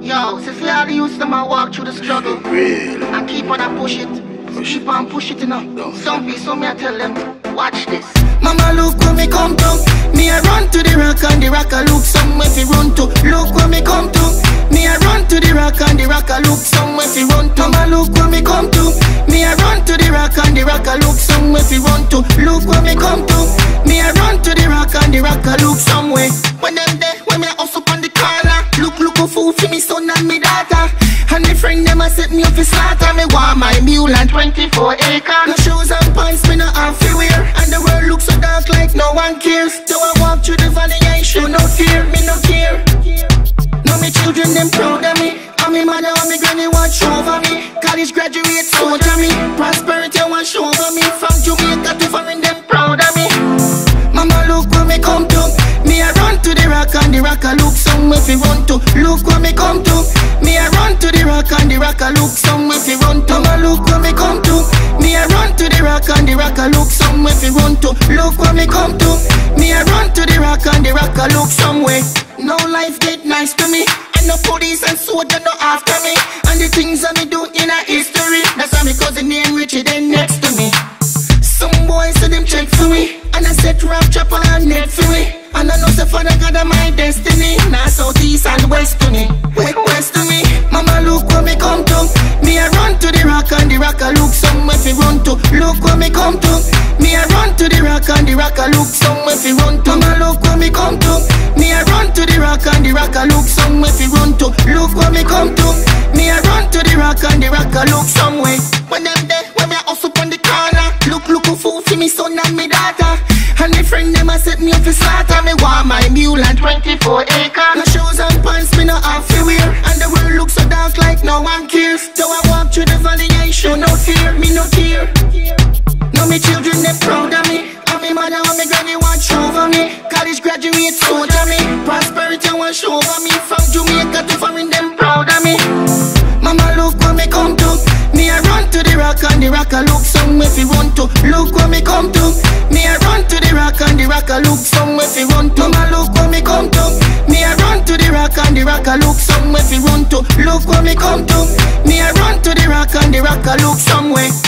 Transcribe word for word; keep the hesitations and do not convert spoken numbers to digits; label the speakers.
Speaker 1: Yo, since all the youths them a walk through the struggle
Speaker 2: Real.
Speaker 1: and keep on and push it,
Speaker 2: Push
Speaker 1: keep
Speaker 2: it.
Speaker 1: on push it, you know.
Speaker 2: Don't
Speaker 1: Some people, some me I tell them, watch this.
Speaker 3: Mama, look when me come to. Me I run to the rock and the rock a look somewhere fi run to. Look when me come to. Me I run to the rock and the rock a look somewhere fi run to. Mama, look when me come to. Me I run to the rock and the rock a look somewhere fi run to. Look when me come to. Me I run to the rock and the rock a look somewhere. When them there, when me a hustle on the corner. Look, look a fool for me son and me daughter. And me friend them a set me up for slaughter. Me want my mule and twenty-four acre. No shoes and pants me no have to wear. And the world looks so dark like no one cares. So I walk through the valley I show no fear, me no care. Now me children them proud of me. And me mother and me granny watch over me. College graduate soldier me. Prosperity watch over me. From Jamaica to foreign them proud of me. Mama look when me come to. Me I run to the rock and the rock a look somewhere fi run to. Look when me come to. Me I run to the rock and the rock a look somewhere fi run to. Mama look when me come to. Me I run to the rock and the rock a look somewhere fi run to. Look when me come to. Me I run to the rock and the rock a look somewhere. Now life get nice to me. And no police and soldier no after me. And the things that me do in a history. That's why me cousin name Richie then next to me. Some boys say them check for me. And I set rap trap on net for me. And I know say Father God of my destiny. Now south, east and west to me. West, west to me. Mama look when me come to. Me I run to the rock and the rock a look somewhere fi run to. Look when me come to. Me I run to the rock and the rock a look somewhere fi run to. Mama look when me come to. Me I run to the rock and the rock a look somewhere fi run to. Look when me come to. Me I run to the rock and the rock a look somewhere. When them there, when me a hustle on the corner. Look, look a fool for me son and me daughter. And me friend them a set me up for slaughter. Me want my mule and twenty-four acre. No shoes and pants me no have to wear. And the world looks so dark like no one cares. So I walk through the valley I show no fear, me no care. Now me children they proud of me. And me mother and me granny watch over me. College graduate soldier me. Prosperity watch over me. From Jamaica to foreign them proud of me. Mama look when me come to. Me I run to the rock and the rock a look somewhere fi run to. Look when me come to. Me I run to the rock and the rock a look somewhere fi run to. Mama look when me come to. Me I run to the rock and the rock a look somewhere fi run to. Look when me come to. Me I run to the rock and the rock a look somewhere.